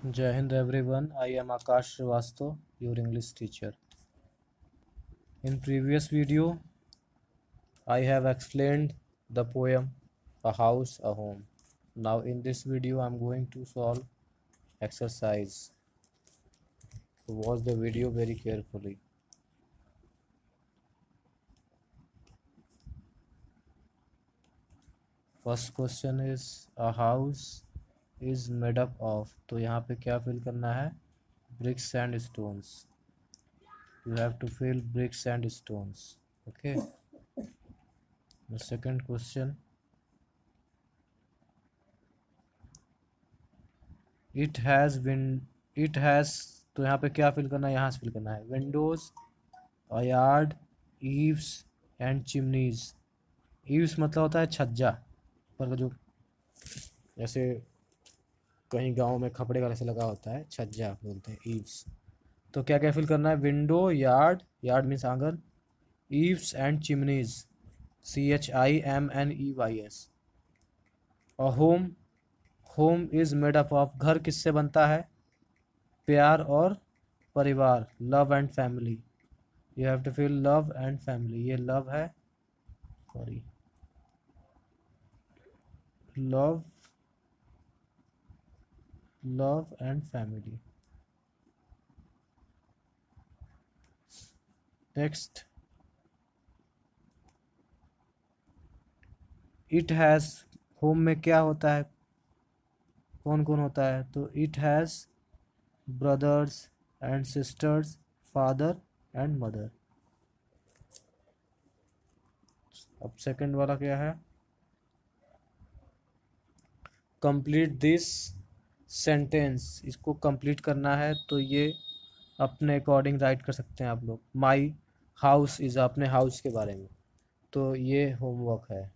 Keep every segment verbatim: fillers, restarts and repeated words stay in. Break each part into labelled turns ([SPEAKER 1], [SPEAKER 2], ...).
[SPEAKER 1] Jai Hind everyone, I am Akash Srivastav, your English teacher. In previous video, I have explained the poem A House, a Home. Now in this video, I am going to solve exercise. So watch the video very carefully. First question is a house is made up of. तो यहाँ पे क्या fill करना है? Bricks and stones. You have to fill bricks and stones. Okay. The second question. It has been. It has. तो यहाँ पे क्या fill करना है? यहाँ से fill करना है. Windows, a yard, eaves and chimneys. Eaves मतलब होता है छज्जा पर का जो जैसे कहीं गांव में खपड़े का ऐसे लगा होता है, छज्जा बोलते हैं ईव्स. तो क्या क्या फिल करना है? विंडो, यार्ड, यार्ड मीन्स आंगन, eaves and chimneys, C H I M N E Y S. और home, home is made up of. घर किससे बनता है? प्यार और परिवार, love and family. You have to fill love and family. ये लव है, sorry, love, love and family. Next, it has. Home में क्या होता है? कौन कौन होता है? तो it has brothers and sisters, father and mother. अब सेकंड वाला क्या है? Complete this sentence. इसको कंप्लीट करना है तो ये अपने अकॉर्डिंग राइट कर सकते हैं आप लोग. माई हाउस इज, अपने हाउस के बारे में. तो ये होमवर्क है,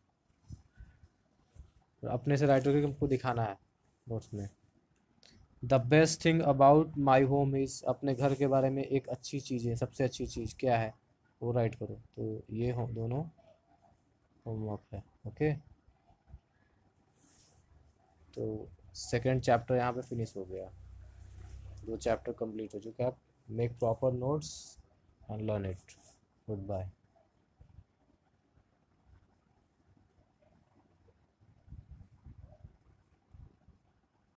[SPEAKER 1] अपने से राइट करके हमको दिखाना है नोट्स में. The best thing about my home is, अपने घर के बारे में एक अच्छी चीज़ है, सबसे अच्छी चीज़ क्या है वो राइट करो. तो ये हो, दोनों होमवर्क है. ओके, तो सेकेंड चैप्टर यहाँ पे फिनिश हो गया. दो चैप्टर कंप्लीट हो चुके हैं. आप make proper notes and learn it. Good bye.